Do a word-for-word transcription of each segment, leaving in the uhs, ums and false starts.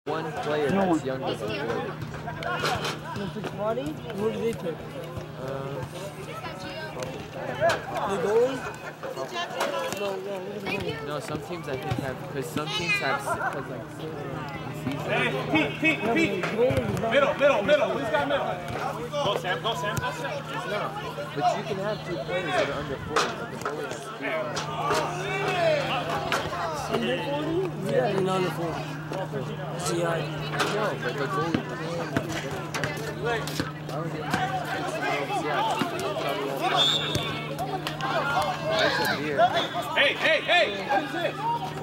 One player no that's younger than forty. You pick forty? Who do they pick? Uh, the goalie? No, no, no, some teams I think have, because some teams have, because like, season. Hey, Pete, Pete, Pete. Middle, middle, middle. Who's got middle? Go, Sam, go, Sam, go, Sam. No, but you can have two players that are under forty, but the goalie has three. Under forty? Yeah, you're under forty. See, I no, but the goalie can. I don't think that's a beer. Hey, hey, hey! What is this?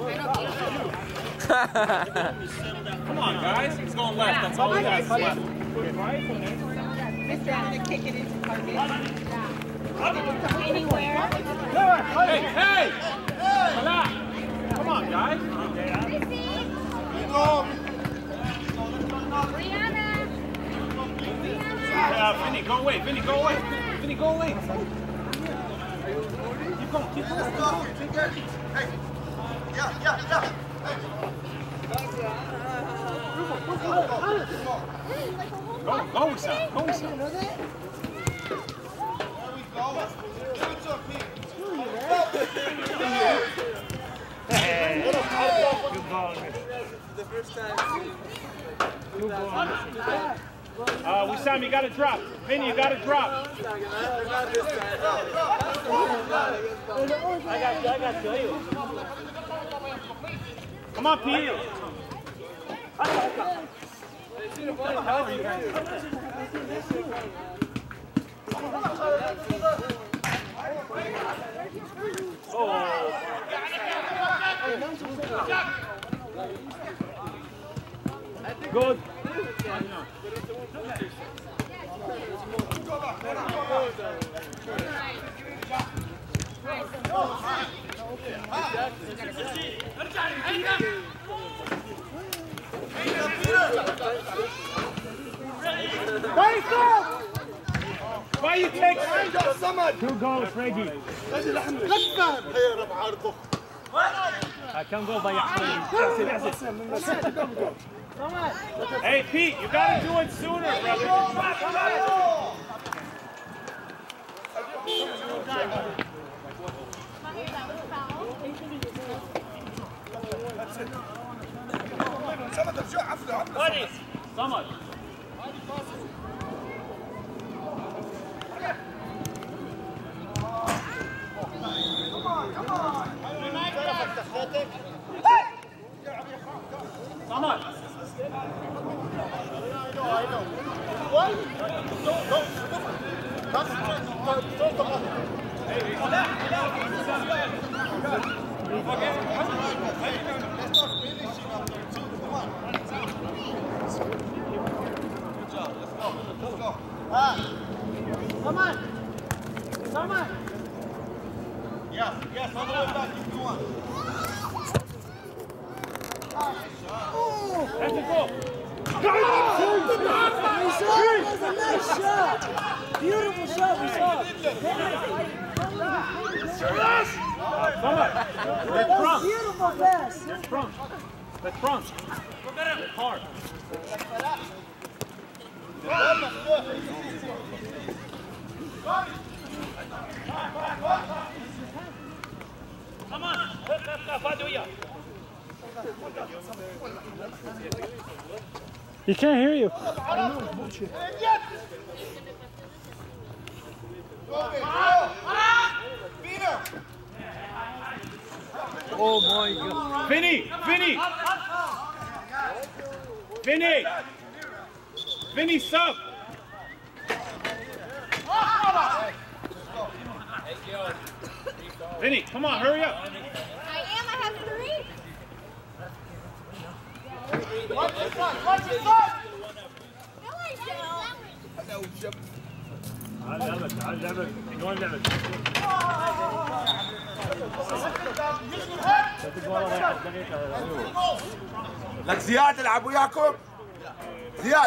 Come on, guys. He's going left. That's all he has. Left. Mister I'm gonna kick it into carpet. Anywhere. Hey, hey! Come on, guys. Rihanna. Uh, Vinny, go away. Vinny, go away. Vinny, go away. Keep going, keep going. Hey. Yeah, yeah, yeah. Go, go, Sam. Go, Sam. Good ball. the first time. Good ball. Uh, Wissam, you gotta drop. Vinny, you gotta drop. I got you, I got you. Come on, Pete. Oh. Good. Why you take two goals, Reggie? I can't go by your Hey, Pete, you gotta do it sooner, brother. What is? So much. Come on, come on. Come on. What? Don't, don't. That's the Come on! Come on! Yes, yes, all the way back. Keep going. That's a goal. Nice shot! That's a nice shot! Beautiful shot, we saw! Come on. That was beautiful pass! That's front. That's front. Hard. Come on. Left, left, left. Faduya. He can't hear you. I know, bullshit. Oh my God. Vinny, Vinny. Vinny. Vinny, sub. Vinny, come on, hurry up. I am, I have three. Watch your front, watch your front. No, I don't. علمك علمك عنوان لعبك لك زياد العب وياكم زياد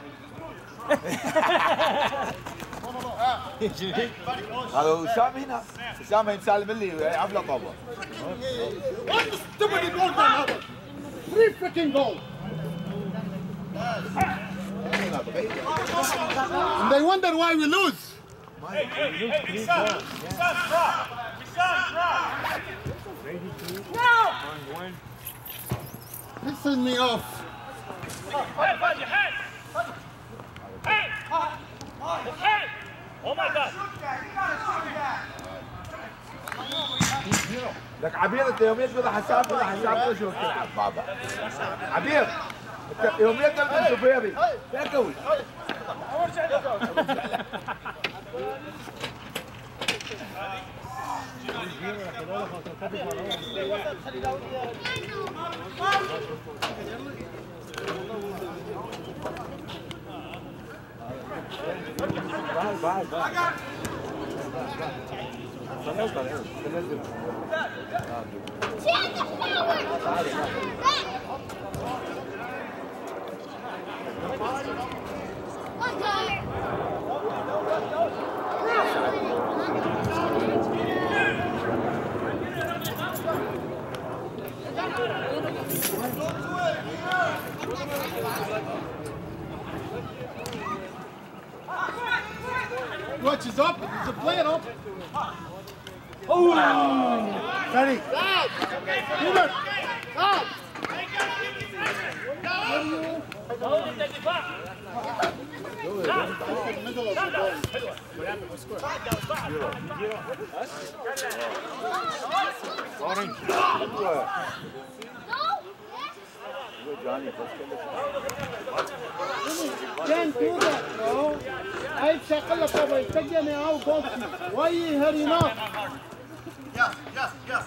هذا وسام هنا وسام يسالم لي يلعب له طابه What the stupid goal man هذا three freaking goal They wonder why we lose. Hey, hey, hey, Wissam! Wissam, drop! Wissam, drop! Ready to No! on one. Pissing me off. Hey, buddy, hey! Hey! Hey! Oh my God! لك عبير انت يوميا كده حساب كده حساب شو بتلعب بابا عبير انت يوميا تلعب سوبيري يا كوي بعد بعد Watch is up. It's a play it up. Oh! Ready. Hubert. Out. Can't do that, bro. I شغل لك ابو يتجني او قلتي وي هرينا Yes, yes, yes!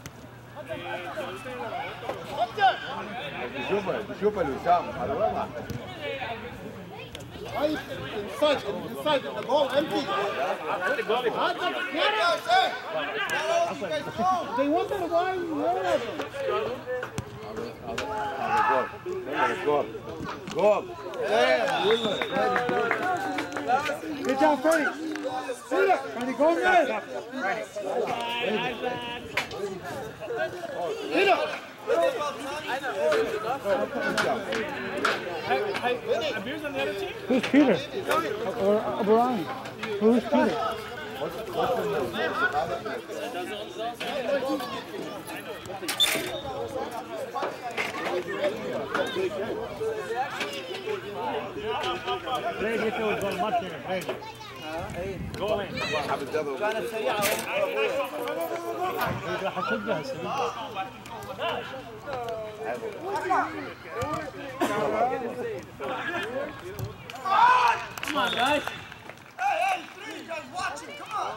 بشوفه بشوفه الوسام هذا وين I inside inside the goal empty. They wonder why هذا جول جول Good job, Freddie. See it. Ready, go, man. Hit it. Who's Peter? Or O'Brien? Who's Peter? Brady يسوي جول ماتش Brady. Go in. كانت سريعة. راح اشدها السريع. Come on, guys. Hey, hey, three guys watching, come on!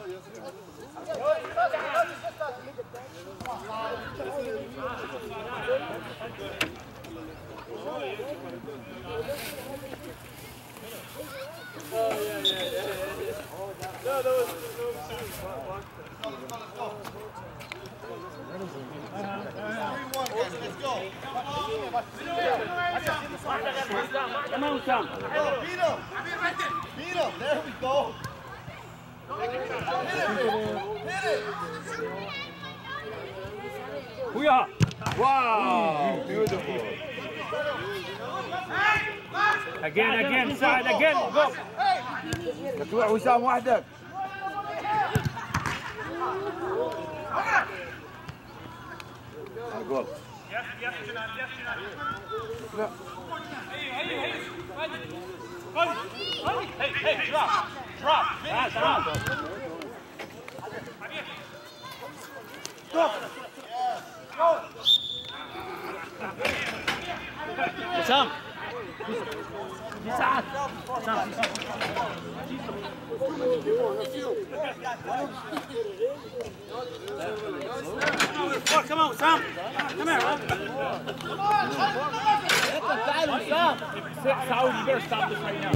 Come on, Sam. Beat him! Beat him! There we go! Hit it! Booyah! واو بيوتيفول Again, again, side, again, go! تروح وسام وحدك جول Hey, hey, drop! Drop! Finish, drop! Sam! Sam! Sam! Come on, Sam! Come here, huh? Saul, you better stop this right now.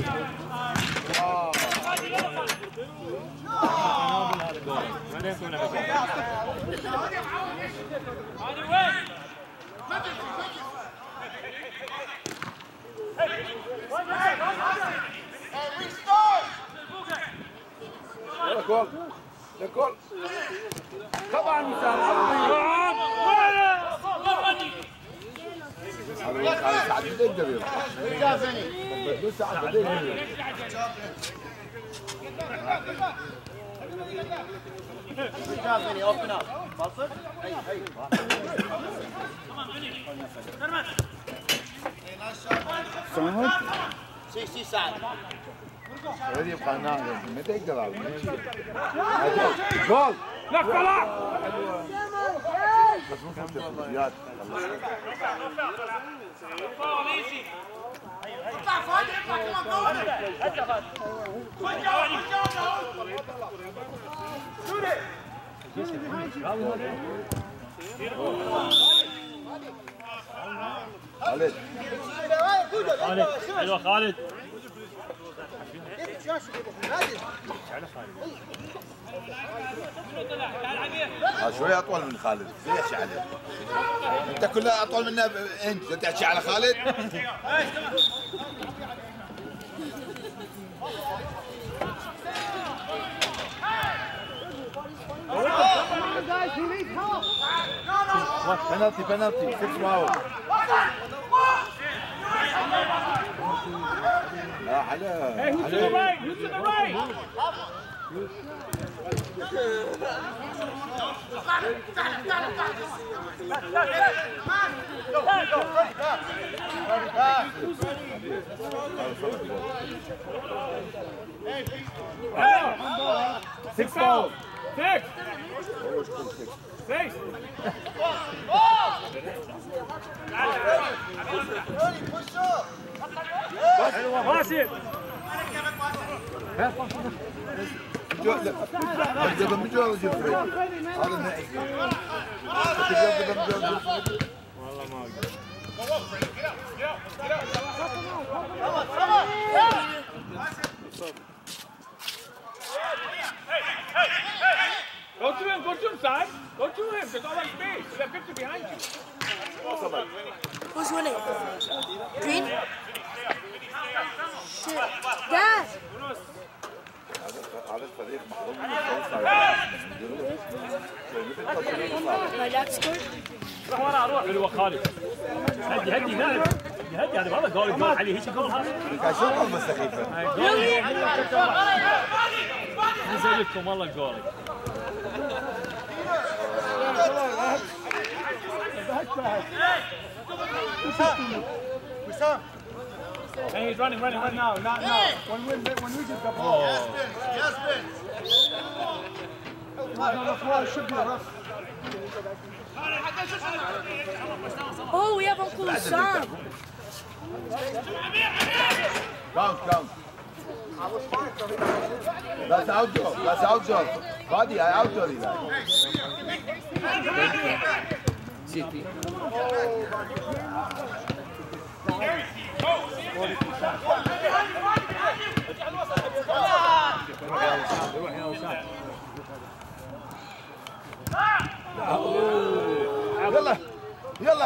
Right into another goal. On your way! Hey, restart! يلا جول يا جول طبعا وسام هذا سعد الدين Good job, Vinny. بدو سعد الدين Good job, Vinny. Open up. Buzzer. Hey, hey. sixty side. هذه يبقى ناقص متى يقدر على جول لا طلع بس ممكن تفضيات خالد خالد حلوة خالد شوية أطول من خالد ليش عليه؟ أنت كلها أطول منا أنت تحكي على خالد؟ بنالتي بنالتي سكس فاول لا حلا Hey, who's to the right? Who's to the right? Six foul. Six. Six. Pass it. جاب من جوا جفري هذا النهائي جاب من جوا جفري والله ما اقدر Go to him, go to him, son. Go to him. There's all that space. There's that picture behind you. Who's winning? Green? Shit. Dad! هذا الفريق محروم من My dad scored? روح ورا روح حلوة خالد هدي هدي لاعب هدي هذا والله جول جول عليه هيك جول هذا كان شو قلبه سخيفه نزل لكم والله الجول Wissam. Hey, he's running, running, running. Now, not now. When we when we get the ball. Not on the floor. It should be rough. Oh, we have Uncle Sam. Count, count. That's outdoor. That's outdoor. Body, I outdoor it. C P. يلا يلا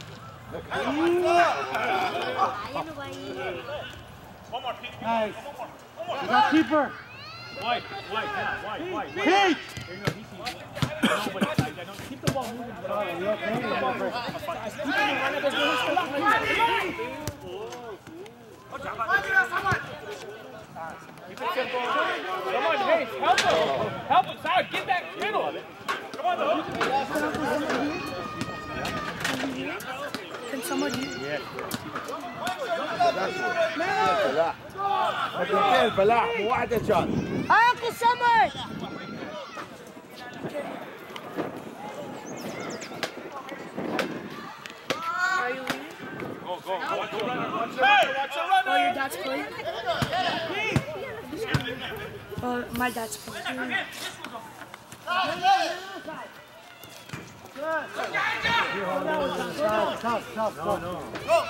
Nice. You got keeper. White, white, white, white. Pete. Keep the ball moving. You okay? Come on, hey, help him. Help him, sorry, get that middle. Come on, though. Can someone فلاح مدرتين فلاح مو واحدة كان Hi, Uncle Summer! Are you leaving? Go, go, go. Watch your runner, watch your runner, watch your runner. Oh, your dad's playing? Oh, my dad's playing. Tough, tough, tough. No, no.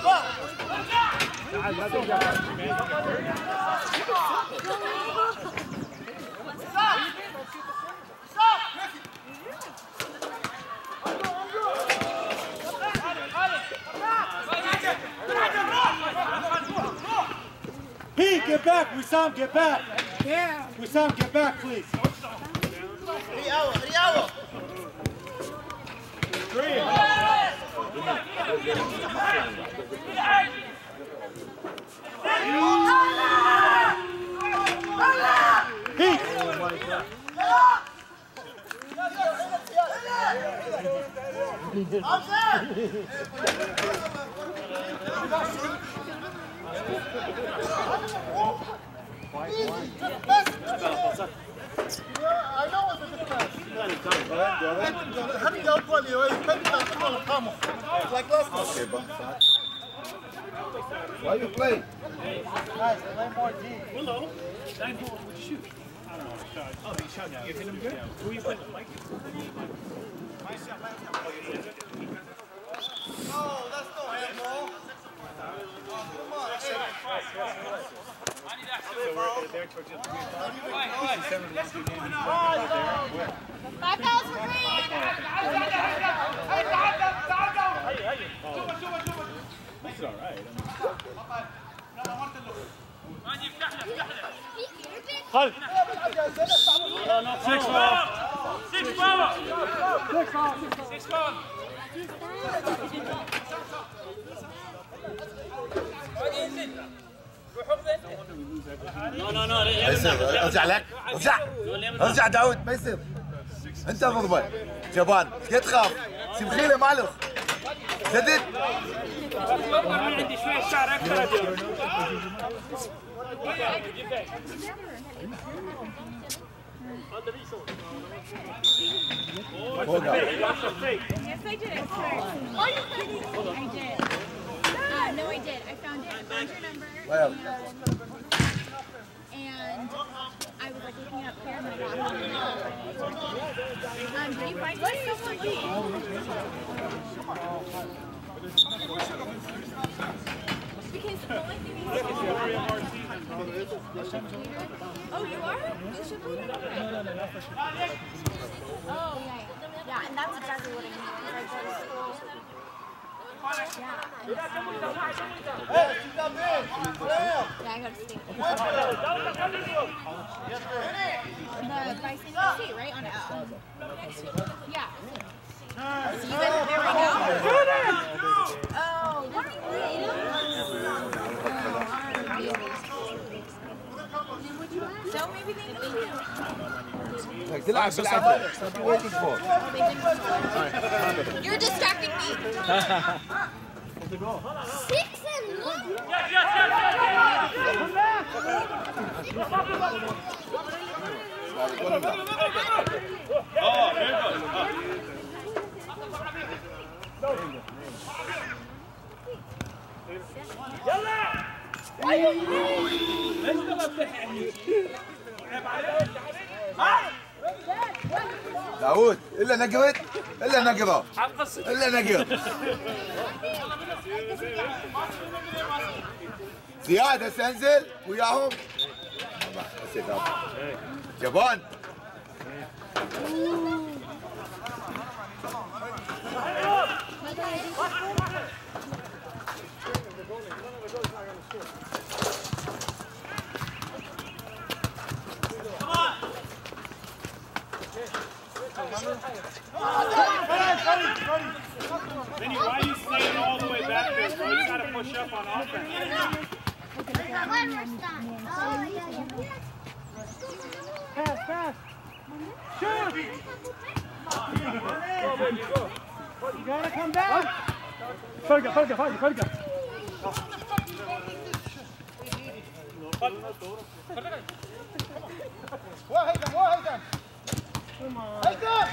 Pete, get back. Wissam, get back. Yeah. Wissam, get back, please. Allah! I know it's a good pass. Hadn't got one, you can't get one come like last time. Okay, but why you play? Guys, play more deep. Hello. Nine ball would shoot. I don't know. Oh, he shot. You hit him good? Who are you playing? Mike? Oh, that's no handball. Come on, hey. Five fouls for Green. This is all right. Halt! No, no, six ball. Six ball. Six ball. Six ball. No, no, no. ارجع لك ارجع ارجع داود ما يصير انت مضبط جبان كيف تخاف سمخيله معلخ سدد عندي شوية شعر أكثر فوق Yes, I did. I swear. Oh, you kidding? I did. Uh, no, I did. I found it. I found your number. Well. And I was like looking up there and I got home. Um, did you find it? Because the only thing is. Oh, you are? You should play that. Oh, yeah, yeah. Yeah, and that's exactly what I mean. I go to school. Yeah. Hey, she's not big. Damn. Yeah, I go to state. The Bison State, right? On um, yeah. So you guys are there right now? Oh, really? So maybe they know you. تلعب بالعافية. waiting for. You're distracting me. Six and one. Yes, yes, yes, Oh, very good. داود الا نقرت الا نقره الا نقر زياد هسه انزل وياهم جبان Vinny, why are you staying all the way back there, bro? You gotta push up on offense. Pass, pass. Shoot. You gotta come down. فرقة فرقة فرقة فرقة. واحد واحد. هيثم.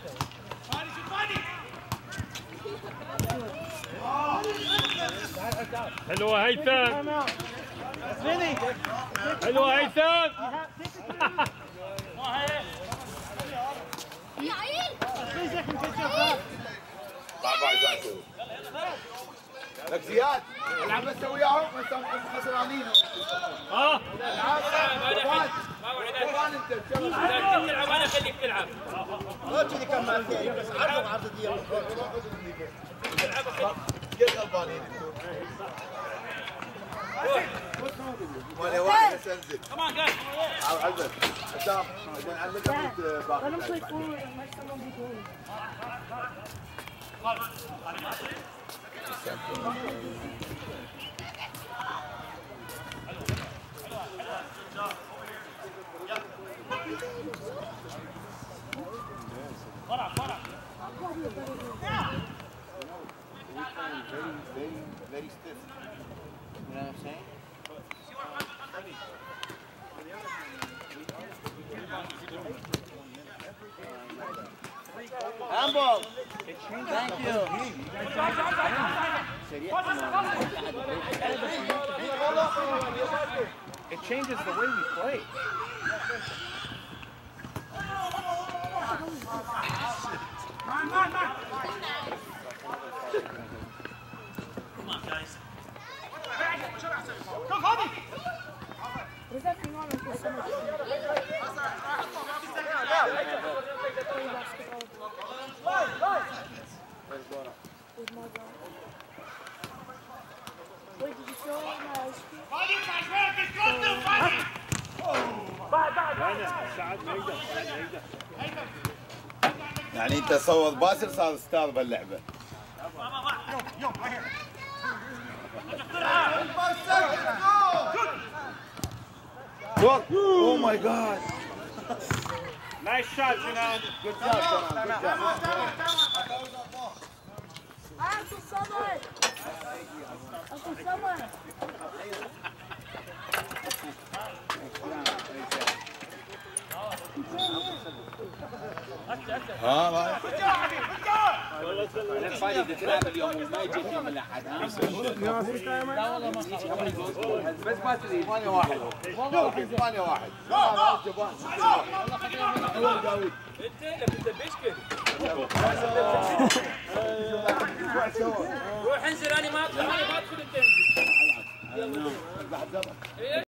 حلوة هيثم. Vinny. حلوة هيثم. لك زياد العب هسه وياهم هسه خسرانين اه العب فوان فوان انت تلعب انا خليك تلعب. ما كذي كان مالكين بس عرضوا عرض ديال. كيف غلطانين انتم؟ مالي واحد بس انزل. كمان جاي. عزب حسام بدنا نعلقها باقي. فرع فرع. It changes the way we play. Come on, guys. Go, Hobby! What is that thing on with so much? Wait, did you throw out my ice cream? يعني انت صوت باسل صار استاذ باللعبه. Oh my God! Nice shot, Janan. Good job, Janan. Good job. Uncle, someone! Uncle, someone! ها رايح. الفايدة تلعب اليوم وما يجي يوم الأحد ها؟ لا والله ما بس ما تدري ثمانية واحد ثمانية واحد. انت انت بيشكل روح انزل انا ما ادخل ما ادخل انت انزل